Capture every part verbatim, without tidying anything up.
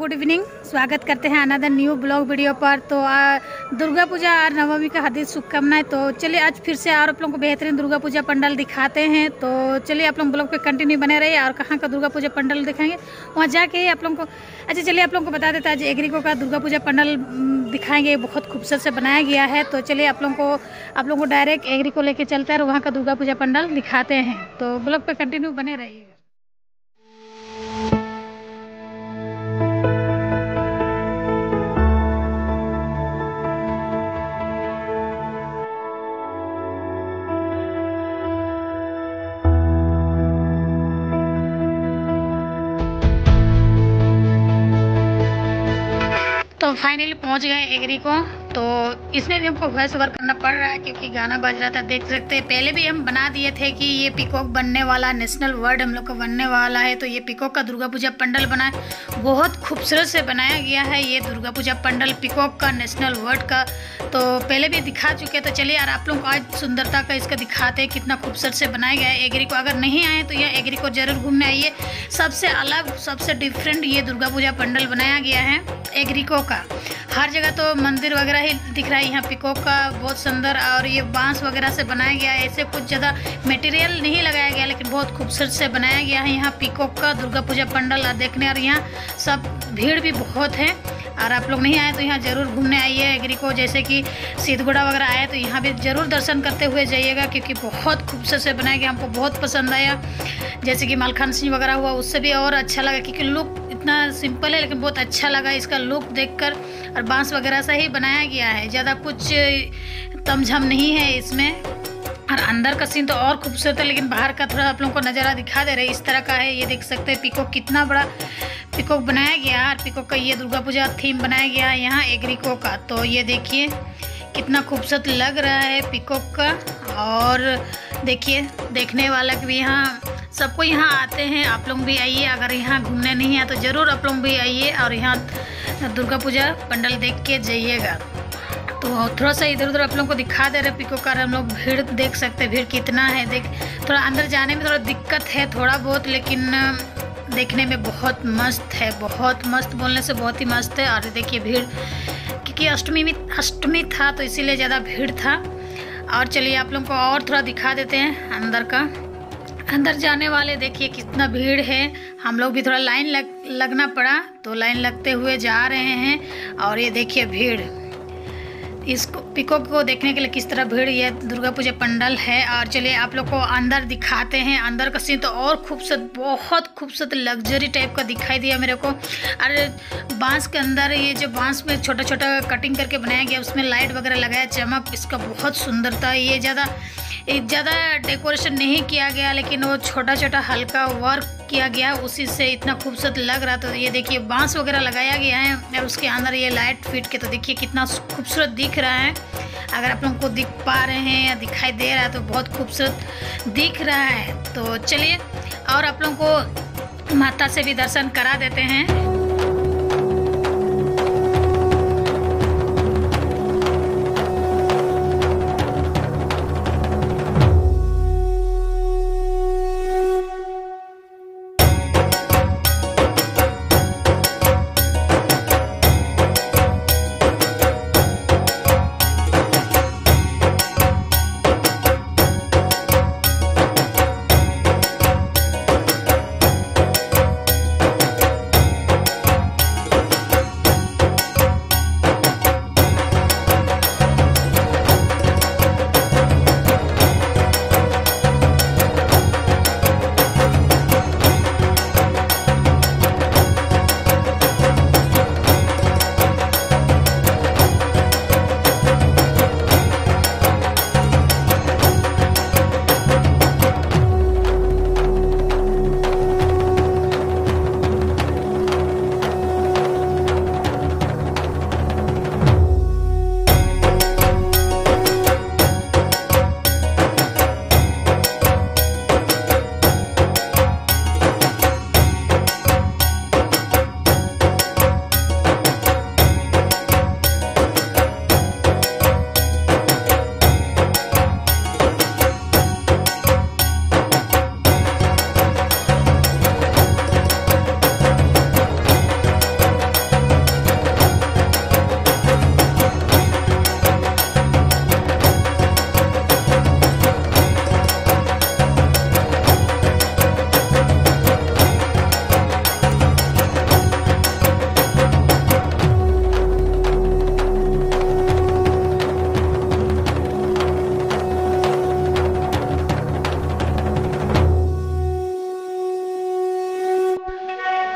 Good evening, स्वागत करते हैं अनदर न्यू ब्लॉग वीडियो पर। तो आ, दुर्गा पूजा और नवमी का हार्दिक शुभकामनाएं। तो चलिए आज फिर से और आप लोगों को बेहतरीन दुर्गा पूजा पंडाल दिखाते हैं। तो चलिए आप लोग ब्लॉग पे कंटिन्यू बने रहिए और कहाँ का दुर्गा पूजा पंडाल दिखाएंगे वहाँ जाके ही आप लोगों को। अच्छा चलिए आप लोगों को बता देते हैं आज एग्रीको का दुर्गा पूजा पंडाल दिखाएंगे, बहुत खूबसूरत से बनाया गया है। तो चलिए आप लोगों को आप लोगों को डायरेक्ट एग्रीको लेके चलते हैं और वहाँ का दुर्गा पूजा पंडाल दिखाते हैं। तो ब्लॉग पे कंटिन्यू बने रहिए। तो फाइनली पहुंच गए एग्री को। तो इसमें भी हमको वॉइस ओवर करना पड़ रहा है क्योंकि गाना बज रहा था, देख सकते हैं। पहले भी हम बना दिए थे कि ये पीकॉक बनने वाला, नेशनल वर्ड हम लोग का बनने वाला है। तो ये पीकॉक का दुर्गा पूजा पंडाल बना है, बहुत खूबसूरत से बनाया गया है ये दुर्गा पूजा पंडाल पीकॉक का, नेशनल वर्ड का। तो पहले भी दिखा चुके, तो चलिए यार आप लोग को आज सुंदरता का इसका दिखाते हैं कितना खूबसूरत से बनाया गया है एग्री को। अगर नहीं आए तो यह एग्री को जरूर घूमने आइए। सबसे अलग, सबसे डिफरेंट ये दुर्गा पूजा पंडाल बनाया गया है एग्रीको का। हर जगह तो मंदिर वगैरह ही दिख रहा है, यहाँ पीकॉक का बहुत सुंदर और ये बांस वगैरह से बनाया गया है। ऐसे कुछ ज़्यादा मटेरियल नहीं लगाया गया, लेकिन बहुत खूबसूरत से बनाया गया है यहाँ पीकॉक का दुर्गा पूजा पंडाल देखने। और यहाँ सब भीड़ भी बहुत है और आप लोग नहीं आए तो यहाँ ज़रूर घूमने आइए एग्रीको। जैसे कि सिद्धगुड़ा वगैरह आए तो यहाँ भी ज़रूर दर्शन करते हुए जाइएगा क्योंकि बहुत खूबसूरत से बनाया गया, हमको बहुत पसंद आया। जैसे कि मालखान सिंह वगैरह हुआ, उससे भी और अच्छा लगा क्योंकि लुक इतना सिंपल है लेकिन बहुत अच्छा लगा इसका लुक देखकर। और बांस वगैरह से ही बनाया गया है, ज़्यादा कुछ तमझम नहीं है इसमें। और अंदर का सीन तो और खूबसूरत है, लेकिन बाहर का थोड़ा आप लोगों को नज़ारा दिखा दे रहे इस तरह का है। ये देख सकते हैं पीकॉक कितना बड़ा पीकॉक बनाया गया है और पीकॉक का ये दुर्गा पूजा थीम बनाया गया है यहाँ एग्रीको का। तो ये देखिए कितना खूबसूरत लग रहा है पीकॉक का। और देखिए देखने वाला भी यहाँ सबको यहाँ आते हैं, आप लोग भी आइए। अगर यहाँ घूमने नहीं आए तो ज़रूर आप लोग भी आइए और यहाँ दुर्गा पूजा पंडाल देख के जाइएगा। तो थोड़ा सा इधर उधर आप लोगों को दिखा दे रहे पीकॉक का। हम लोग भीड़ देख सकते हैं, भीड़ कितना है। देख थोड़ा अंदर जाने में थोड़ा दिक्कत है थोड़ा बहुत, लेकिन देखने में बहुत मस्त है, बहुत मस्त, बोलने से बहुत ही मस्त है। और देखिए भीड़ क्योंकि अष्टमी में अष्टमी था तो इसीलिए ज़्यादा भीड़ था। और चलिए आप लोगों को और थोड़ा दिखा देते हैं अंदर का। अंदर जाने वाले देखिए कितना भीड़ है, हम लोग भी थोड़ा लाइन लग लगना पड़ा तो लाइन लगते हुए जा रहे हैं। और ये देखिए भीड़ इसको पीकॉक को देखने के लिए किस तरह भीड़ ये दुर्गा पूजा पंडाल है। और चलिए आप लोग को अंदर दिखाते हैं। अंदर का सीन तो और खूबसूरत, बहुत खूबसूरत लग्जरी टाइप का दिखाई दिया मेरे को। और बांस के अंदर ये जो बांस में छोटा छोटा कटिंग करके बनाया गया, उसमें लाइट वगैरह लगाया, चमक इसका बहुत सुंदरता। ये ज़्यादा ज़्यादा डेकोरेशन नहीं किया गया, लेकिन वो छोटा छोटा हल्का वर्क किया गया, उसी से इतना खूबसूरत लग रहा। तो ये देखिए बांस वगैरह लगाया गया है और उसके अंदर ये लाइट फिट के, तो देखिए कितना खूबसूरत दिख रहा है। अगर आप लोगों को दिख पा रहे हैं या दिखाई दे रहा है तो बहुत खूबसूरत दिख रहा है। तो चलिए और आप लोगों को माता से भी दर्शन करा देते हैं।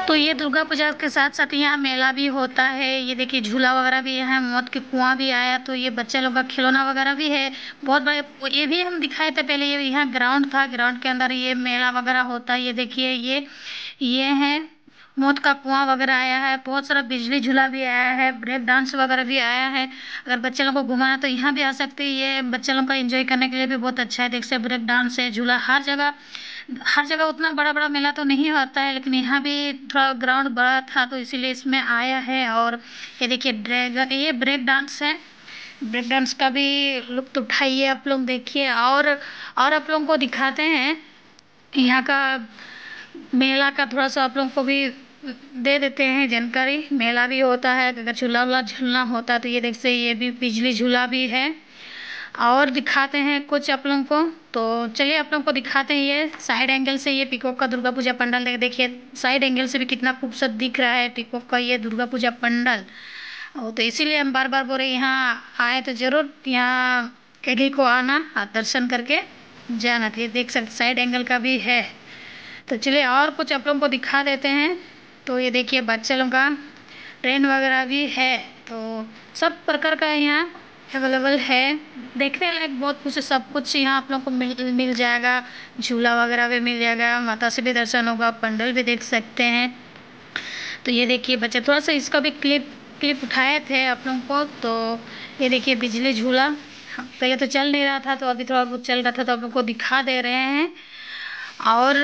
तो ये दुर्गा पूजा के साथ साथ यहाँ मेला भी होता है। ये देखिए झूला वगैरह भी है, मौत के कुआं भी आया, तो ये बच्चे लोग का खिलौना वगैरह भी है बहुत बड़े। ये भी हम दिखाए थे पहले, ये यहाँ ग्राउंड था, ग्राउंड के अंदर ये मेला वगैरह होता है। ये देखिए ये ये है मौत का कुआं वगैरह आया है, बहुत सारा बिजली झूला भी आया है, ब्रेक डांस वगैरह भी आया है। अगर बच्चे लोग को घुमाना तो यहाँ भी आ सकते हैं। ये बच्चे लोग का एंजॉय करने के लिए भी बहुत अच्छा है। देख सकते ब्रेक डांस है, झूला, हर जगह हर जगह उतना बड़ा बड़ा मेला तो नहीं होता है, लेकिन यहाँ भी थोड़ा ग्राउंड बड़ा था तो इसीलिए इसमें आया है। और ये देखिए ड्रैगन, ये ब्रेक डांस है, ब्रेक डांस का भी लुत्फ उठाइए आप लोग, देखिए। और और आप लोगों को दिखाते हैं यहाँ का मेला का, थोड़ा सा आप लोगों को भी दे देते हैं जानकारी। मेला भी होता है, अगर झूला वूला झूलना होता है तो ये देख से ये भी बिजली झूला भी है। और दिखाते हैं कुछ आप लोगों को, तो चलिए आप लोगों को दिखाते हैं। ये साइड एंगल से ये पीकॉक का दुर्गा पूजा पंडाल देखिए, साइड एंगल से भी कितना खूबसूरत दिख रहा है पीकॉक का ये दुर्गा पूजा पंडाल। और तो इसीलिए हम बार बार बोल रहे यहाँ आए तो ज़रूर यहाँ केडी को आना और दर्शन करके जाना। तो ये देख सकते साइड एंगल का भी है। तो चलिए और कुछ आप लोगों को दिखा देते हैं। तो ये देखिए बच्चे लोग का ट्रेन वगैरह भी है, तो सब प्रकार का यहाँ अवेलेबल है। देखने लायक बहुत कुछ, सब कुछ यहाँ आप लोगों को मिल मिल जाएगा। झूला वगैरह भी मिल जाएगा, माता से भी दर्शन होगा, पंडाल भी देख सकते हैं। तो ये देखिए बच्चे, थोड़ा सा इसका भी क्लिप क्लिप उठाए थे आप लोगों को। तो ये देखिए बिजली झूला पहले तो चल नहीं रहा था, तो अभी थोड़ा बहुत चल रहा था, तो आप लोगों को दिखा दे रहे हैं। और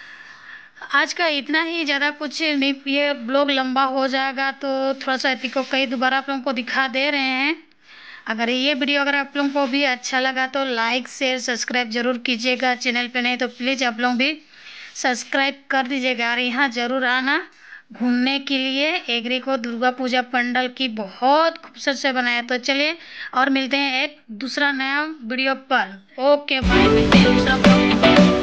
आज का इतना ही, ज़्यादा कुछ नहीं, ये ब्लॉग लंबा हो जाएगा तो थोड़ा सा एपिक को कई दोबारा आप लोगों को दिखा दे रहे हैं। अगर ये वीडियो अगर आप लोगों को भी अच्छा लगा तो लाइक शेयर सब्सक्राइब जरूर कीजिएगा। चैनल पे नहीं तो प्लीज़ आप लोग भी सब्सक्राइब कर दीजिएगा। और यहाँ ज़रूर आना घूमने के लिए। एग्री को दुर्गा पूजा पंडाल की बहुत खूबसूरत से बनाया। तो चलिए और मिलते हैं एक दूसरा नया वीडियो पर। ओके बाय, मिलते हैं दूसरा।